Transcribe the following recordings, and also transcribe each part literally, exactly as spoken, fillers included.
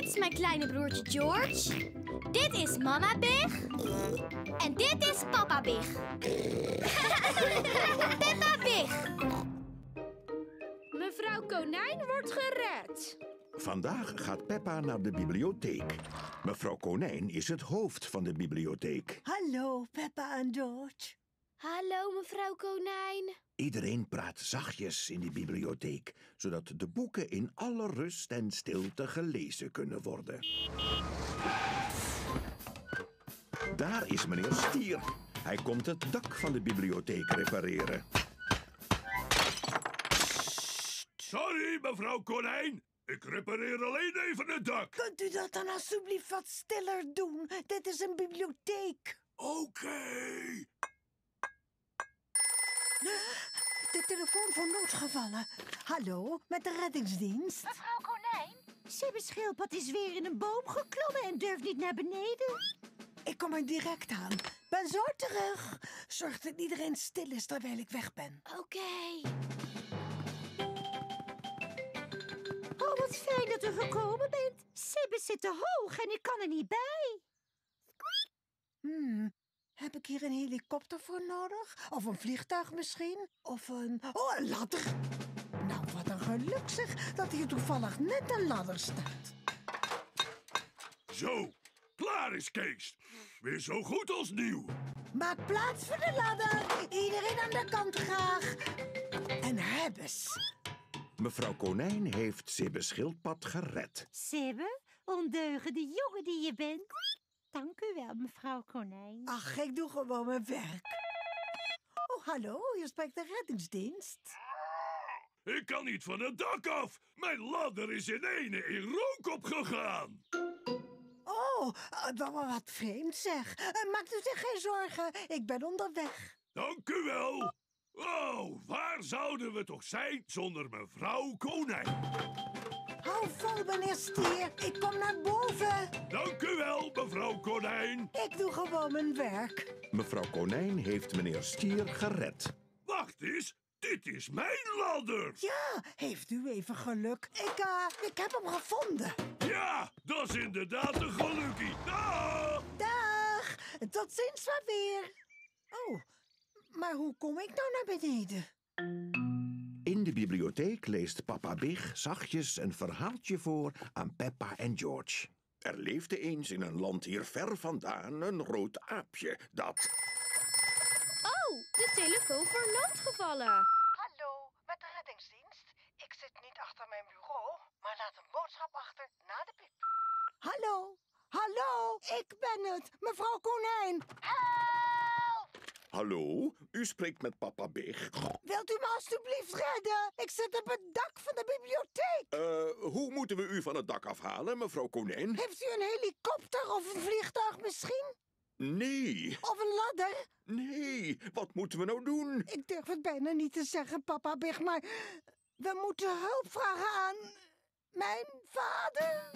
Dit is mijn kleine broertje George. Dit is mama Big. En dit is papa Big. Peppa Big. Mevrouw Konijn wordt gered. Vandaag gaat Peppa naar de bibliotheek. Mevrouw Konijn is het hoofd van de bibliotheek. Hallo, Peppa en George. Hallo, mevrouw Konijn. Iedereen praat zachtjes in die bibliotheek, zodat de boeken in alle rust en stilte gelezen kunnen worden. Daar is meneer Stier. Hij komt het dak van de bibliotheek repareren. Sorry, mevrouw Konijn. Ik repareer alleen even het dak. Kunt u dat dan alsjeblieft wat stiller doen? Dit is een bibliotheek. Oké. Okay. De telefoon voor noodgevallen. Hallo, met de reddingsdienst. Mevrouw Konijn, Sibbe Schildpad is weer in een boom geklommen en durft niet naar beneden. Ik kom er direct aan. Ben zo terug. Zorg dat iedereen stil is terwijl ik weg ben. Oké. Okay. Oh, wat fijn dat u gekomen bent. Sibbe zit te hoog en ik kan er niet bij. Hmm, heb ik hier een helikopter voor nodig? Of een vliegtuig misschien? Of een... Oh, een ladder! Nou, wat een geluk zeg, dat hier toevallig net een ladder staat. Zo, klaar is Kees. Weer zo goed als nieuw. Maak plaats voor de ladder. Iedereen aan de kant graag. En hebbes. Mevrouw Konijn heeft Sibbe Schildpad gered. Sibbe, ondeugende jongen die je bent. Dank u wel, mevrouw Konijn. Ach, ik doe gewoon mijn werk. Oh, hallo, hier spreekt de reddingsdienst. Ik kan niet van het dak af. Mijn ladder is in ene in rook opgegaan. Oh, dat was wat vreemd zeg. Maakt u zich geen zorgen, ik ben onderweg. Dank u wel. Oh, waar zouden we toch zijn zonder mevrouw Konijn? Hou vol, meneer Stier. Ik kom naar boven. Dank u wel, mevrouw Konijn. Ik doe gewoon mijn werk. Mevrouw Konijn heeft meneer Stier gered. Wacht eens, dit is mijn ladder. Ja, heeft u even geluk. Ik, uh, ik heb hem gevonden. Ja, dat is inderdaad een gelukkie. Dag! Dag! Tot ziens maar weer. Oh, maar hoe kom ik nou naar beneden? In de bibliotheek leest papa Big zachtjes een verhaaltje voor aan Peppa en George. Er leefde eens in een land hier ver vandaan een rood aapje dat... Oh, de telefoon voor noodgevallen. Hallo, met de reddingsdienst. Ik zit niet achter mijn bureau, maar laat een boodschap achter na de piep. Hallo, hallo, ik ben het, mevrouw Konijn. Help! Hallo, u spreekt met papa Big. Wilt u me alstublieft redden? Ik zit op het dak van de bibliotheek. Uh, hoe moeten we u van het dak afhalen, mevrouw Konijn? Heeft u een helikopter of een vliegtuig misschien? Nee. Of een ladder? Nee, wat moeten we nou doen? Ik durf het bijna niet te zeggen, papa Big, maar we moeten hulp vragen aan mijn vader.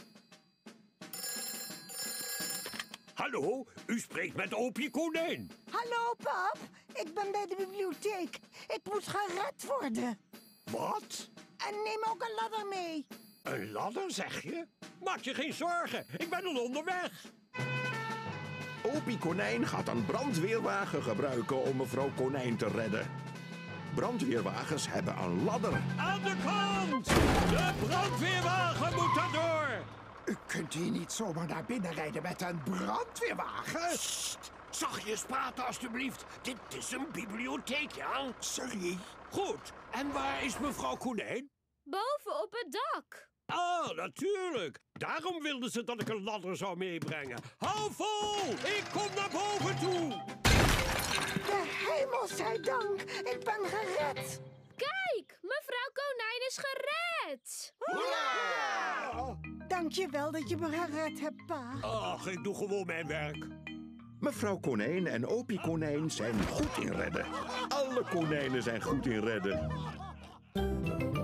Hallo, u spreekt met Opie Konijn. Hallo, pap. Ik ben bij de bibliotheek. Ik moet gered worden. Wat? En neem ook een ladder mee. Een ladder, zeg je? Maak je geen zorgen, ik ben al onderweg. Opie Konijn gaat een brandweerwagen gebruiken om mevrouw Konijn te redden. Brandweerwagens hebben een ladder. Aan de kant! De brandweerwagen moet erdoor! U kunt hier niet zomaar naar binnen rijden met een brandweerwagen. Sst, zachtjes praten alstublieft. Dit is een bibliotheek, ja? Sorry. Goed, en waar is mevrouw Konijn? Boven op het dak. Ah, natuurlijk. Daarom wilden ze dat ik een ladder zou meebrengen. Hou vol! Ik kom naar boven toe! De hemel zij dank. Ik ben gered. Kijk, mevrouw Konijn is gered. Hoera! Dank je wel dat je me gered hebt, pa. Ach, ik doe gewoon mijn werk. Mevrouw Konijn en Opie Konijn zijn goed in redden. Alle konijnen zijn goed in redden.